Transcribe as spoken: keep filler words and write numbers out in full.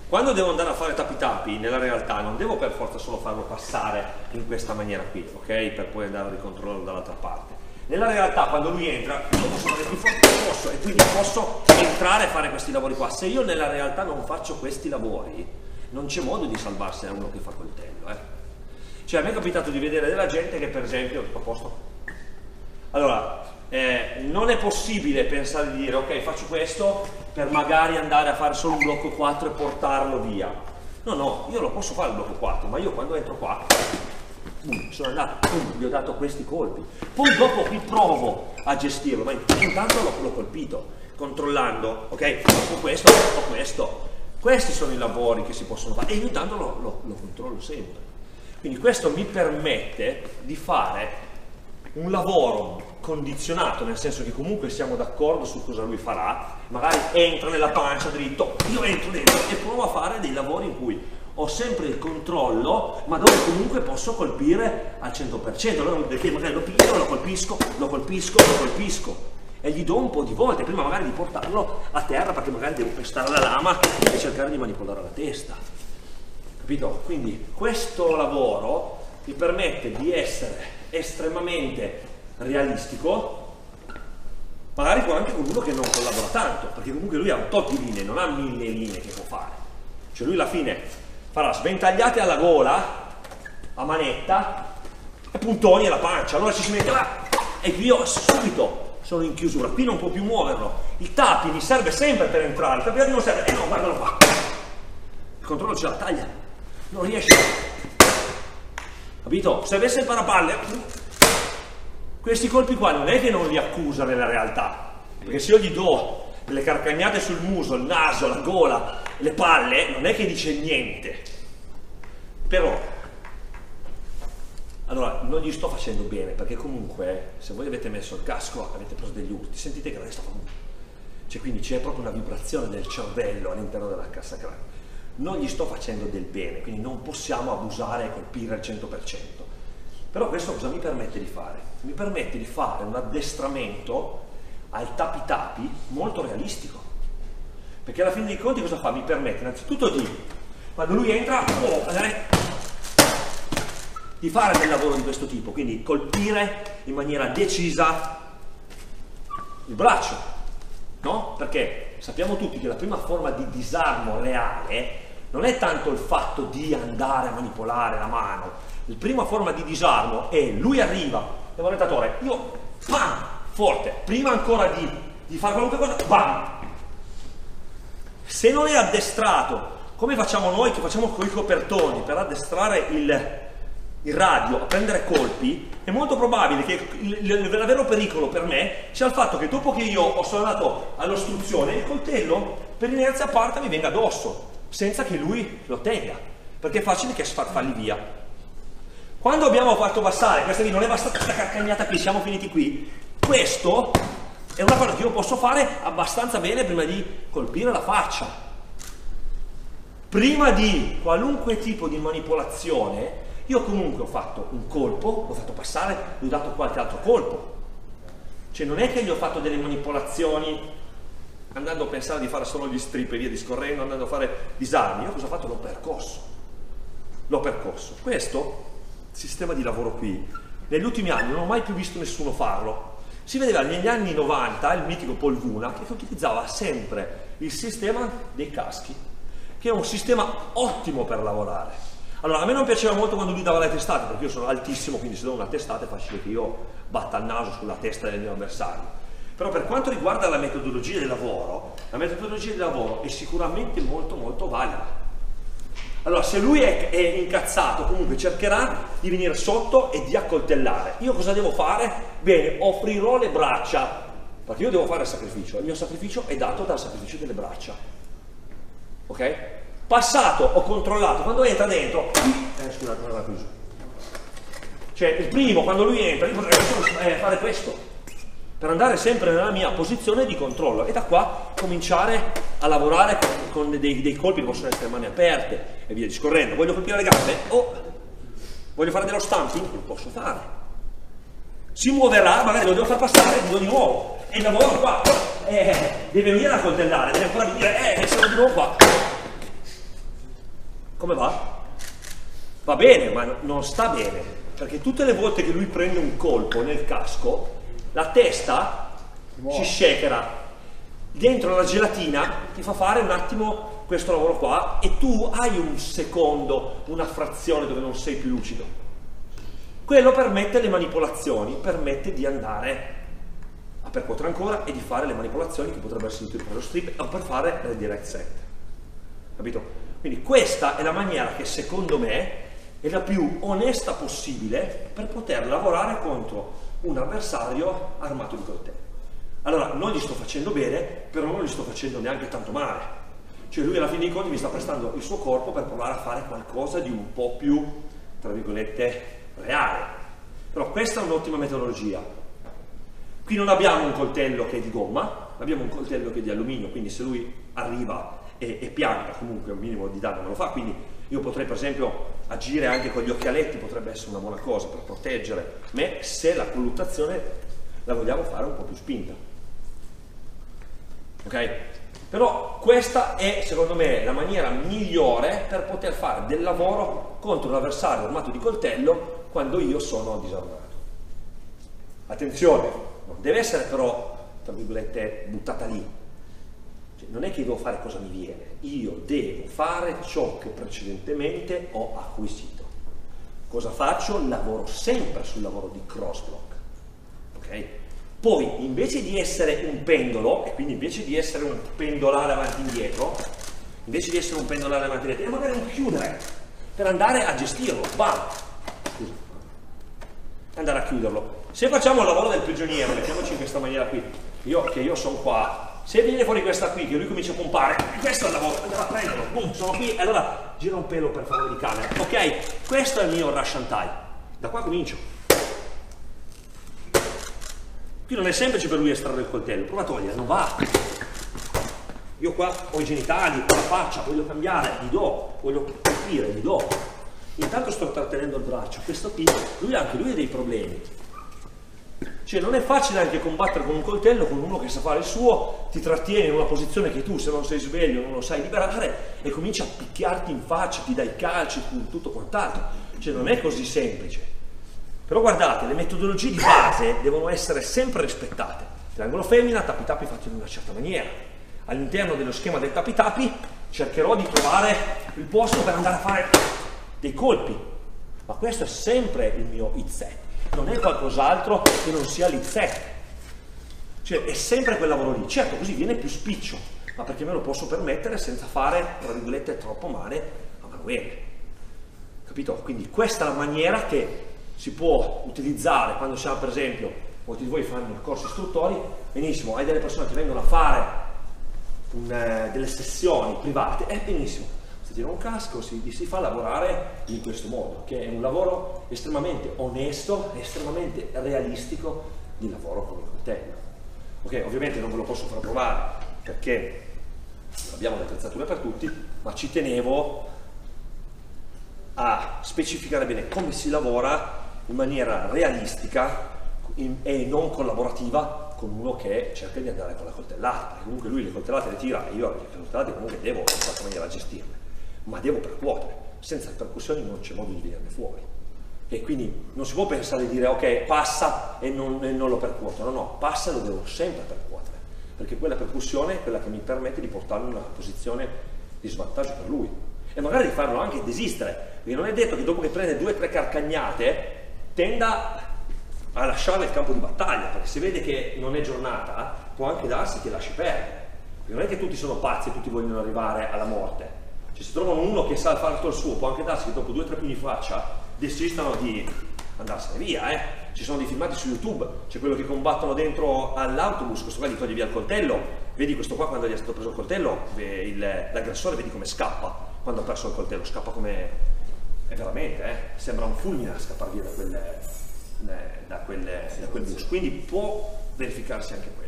quando devo andare a fare tapi tapi, nella realtà non devo per forza solo farlo passare in questa maniera qui, ok? Per poi andare a ricontrollarlo dall'altra parte. Nella realtà quando lui entra, io posso andare più forte che posso e quindi posso entrare e fare questi lavori qua. Se io nella realtà non faccio questi lavori, non c'è modo di salvarsi a uno che fa coltello, eh? Cioè a me è capitato di vedere della gente che per esempio, a posto? Allora, eh, non è possibile pensare di dire ok, faccio questo per magari andare a fare solo un blocco quattro e portarlo via. No, no, io lo posso fare il blocco quattro, ma io quando entro qua, boom, sono andato, boom, gli ho dato questi colpi. Poi dopo qui provo a gestirlo, ma intanto l'ho colpito, controllando, ok, dopo questo, dopo questo. Questi sono i lavori che si possono fare e io intanto lo, lo, lo controllo sempre. Quindi questo mi permette di fare un lavoro condizionato, nel senso che comunque siamo d'accordo su cosa lui farà, magari entra nella pancia dritto, io entro dentro e provo a fare dei lavori in cui ho sempre il controllo, ma dove comunque posso colpire al cento per cento. Allora perché magari lo piglio, lo colpisco, lo colpisco, lo colpisco e gli do un po' di volte, prima magari di portarlo a terra perché magari devo pestare la lama e cercare di manipolare la testa. Capito? Quindi questo lavoro mi permette di essere estremamente realistico, magari anche con uno che non collabora tanto, perché comunque lui ha un tot di linee, non ha mille linee che può fare. Cioè lui alla fine farà sventagliate alla gola, a manetta, e puntoni alla pancia, allora ci si mette là, e io subito sono in chiusura, qui non può più muoverlo. Il tapi mi serve sempre per entrare, il tapi non serve, e eh no, guardalo qua, il controllo ce la taglia, non riesce, capito? Se avesse il parapalle, questi colpi qua non è che non li accusa nella realtà, perché se io gli do delle carcagnate sul muso, il naso, la gola, le palle, non è che dice niente. Però allora non gli sto facendo bene, perché comunque se voi avete messo il casco avete preso degli urti, sentite che resta comunque, cioè quindi c'è proprio una vibrazione del cervello all'interno della cassa cranio. Non gli sto facendo del bene, quindi non possiamo abusare e colpire al cento per cento. Però questo cosa mi permette di fare? Mi permette di fare un addestramento al tapi tapi molto realistico, perché alla fine dei conti cosa fa? Mi permette innanzitutto di, quando lui entra, oh, eh, di fare del lavoro di questo tipo, quindi colpire in maniera decisa il braccio, no? Perché sappiamo tutti che la prima forma di disarmo reale non è tanto il fatto di andare a manipolare la mano. La prima forma di disarmo è lui arriva, lavoratore, io bam, forte, prima ancora di, di fare qualunque cosa, bam. Se non è addestrato, come facciamo noi che facciamo con i copertoni per addestrare il, il radio a prendere colpi, è molto probabile che il, il, il vero pericolo per me sia il fatto che dopo che io ho suonato all'ostruzione, il coltello per inerzia parte mi venga addosso, senza che lui lo tenga, perché è facile che sfarfalli via. Quando abbiamo fatto passare, questa qui non è bastata questa carcagnata qui, siamo finiti qui, questo è una cosa che io posso fare abbastanza bene prima di colpire la faccia. Prima di qualunque tipo di manipolazione, io comunque ho fatto un colpo, l'ho fatto passare, gli ho dato qualche altro colpo. Cioè non è che gli ho fatto delle manipolazioni andando a pensare di fare solo gli strip e via discorrendo, andando a fare disarmi. Io cosa ho fatto? L'ho percosso. L'ho percosso. Questo sistema di lavoro qui, negli ultimi anni non ho mai più visto nessuno farlo. Si vedeva negli anni novanta il mitico Polvuna che utilizzava sempre il sistema dei caschi, che è un sistema ottimo per lavorare. Allora, a me non piaceva molto quando lui dava le testate, perché io sono altissimo, quindi se do una testata è facile che io batta il naso sulla testa del mio avversario. Però per quanto riguarda la metodologia del lavoro, la metodologia del lavoro è sicuramente molto molto valida. Allora, se lui è, è incazzato, comunque cercherà di venire sotto e di accoltellare. Io cosa devo fare? Bene, offrirò le braccia, perché io devo fare il sacrificio. Il mio sacrificio è dato dal sacrificio delle braccia. Ok? Passato, ho controllato, quando entra dentro, eh, scusate, non era chiuso. Cioè, il primo, quando lui entra, io potrei eh, fare questo, per andare sempre nella mia posizione di controllo e da qua cominciare a lavorare con, con dei, dei colpi che possono essere mani aperte e via discorrendo. Voglio colpire le gambe? O voglio fare dello stamping? Lo posso fare. Si muoverà, magari lo devo far passare, lo di nuovo. E il lavoro qua eh, deve venire a coltellare, deve ancora dire, eh, sono di nuovo qua. Come va? Va bene, ma non sta bene, perché tutte le volte che lui prende un colpo nel casco, la testa si shakera, dentro la gelatina ti fa fare un attimo questo lavoro qua e tu hai un secondo, una frazione dove non sei più lucido. Quello permette le manipolazioni, permette di andare a percuotere ancora e di fare le manipolazioni che potrebbero essere utili per lo strip o per fare le direct set. Capito? Quindi questa è la maniera che secondo me è la più onesta possibile per poter lavorare contro un avversario armato di coltello. Allora, non gli sto facendo bene, però non gli sto facendo neanche tanto male. Cioè lui alla fine dei conti mi sta prestando il suo corpo per provare a fare qualcosa di un po' più, tra virgolette, reale. Però questa è un'ottima metodologia. Qui non abbiamo un coltello che è di gomma, abbiamo un coltello che è di alluminio, quindi se lui arriva e, e pianta comunque un minimo di danno me lo fa, quindi io potrei per esempio agire anche con gli occhialetti, potrebbe essere una buona cosa per proteggere me se la colluttazione la vogliamo fare un po' più spinta. Ok? Però questa è secondo me la maniera migliore per poter fare del lavoro contro un avversario armato di coltello quando io sono disarmato. Attenzione, non deve essere però, tra virgolette, buttata lì. Cioè, non è che devo fare cosa mi viene, io devo fare ciò che precedentemente ho acquisito. Cosa faccio? Lavoro sempre sul lavoro di crossblock. Ok? Poi, invece di essere un pendolo, e quindi invece di essere un pendolare avanti e indietro, invece di essere un pendolare avanti e indietro, e magari un chiudere, per andare a gestirlo, bam! Scusa. Andare a chiuderlo. Se facciamo il lavoro del prigioniero, mettiamoci in questa maniera qui, io, che io sono qua, se viene fuori questa qui, che lui comincia a pompare, questo è il lavoro, andiamo a prenderlo, boom, sono qui, e allora gira un pelo per favore di camera, ok? Questo è il mio rush and tie, da qua comincio. Qui non è semplice per lui estrarre il coltello, prova a togliere, non va. Io qua ho i genitali, ho la faccia, voglio cambiare, gli do, voglio colpire, gli do. Intanto sto trattenendo il braccio, questo qui, lui anche lui ha dei problemi. Cioè non è facile anche combattere con un coltello, con uno che sa fare il suo, ti trattiene in una posizione che tu se non sei sveglio non lo sai liberare e comincia a picchiarti in faccia, ti dai calci, tutto quant'altro. Cioè non è così semplice. Però guardate, le metodologie di base devono essere sempre rispettate. Triangolo femmina, tapi-tapi fatti in una certa maniera. All'interno dello schema del tapi-tapi cercherò di trovare il posto per andare a fare dei colpi. Ma questo è sempre il mio hit set. Non è qualcos'altro che non sia l'hit set. Cioè è sempre quel lavoro lì. Certo, così viene più spiccio, ma perché me lo posso permettere senza fare, tra virgolette, troppo male a Manuele. Capito? Quindi questa è la maniera che si può utilizzare quando siamo, per esempio, molti di voi fanno corsi istruttori, benissimo, hai delle persone che vengono a fare un, eh, delle sessioni private, è benissimo. Si tira un casco, si, si fa lavorare in questo modo, che è un lavoro estremamente onesto, estremamente realistico di lavoro con il coltello. Ok, ovviamente non ve lo posso far provare perché non abbiamo le attrezzature per tutti, ma ci tenevo a specificare bene come si lavora in maniera realistica in, e non collaborativa con uno che cerca di andare con la coltellata, perché comunque lui le coltellate le tira e io le coltellate comunque devo in qualche maniera gestirle. Ma devo percuotere, senza percussioni non c'è modo di venirne fuori. E quindi non si può pensare di dire ok, passa e non, e non lo percuoto, no, no, passa e lo devo sempre percuotere, perché quella percussione è quella che mi permette di portarlo in una posizione di svantaggio per lui. E magari di farlo anche desistere, perché non è detto che dopo che prende due o tre carcagnate tenda a lasciare il campo di battaglia, perché se vede che non è giornata può anche darsi che lasci perdere, perché non è che tutti sono pazzi e tutti vogliono arrivare alla morte. Cioè, se trovano uno che sa fare tutto il suo, può anche darsi che dopo due o tre pugni in faccia desistano di andarsene via, eh. Ci sono dei filmati su YouTube, c'è quello che combattono dentro all'autobus, questo qua gli toglie via il coltello, vedi questo qua quando gli è stato preso il coltello, l'aggressore vedi come scappa quando ha perso il coltello, scappa come, è veramente, eh, sembra un fulmine a scappare via da quel, da quel, da quel bus, quindi può verificarsi anche quello.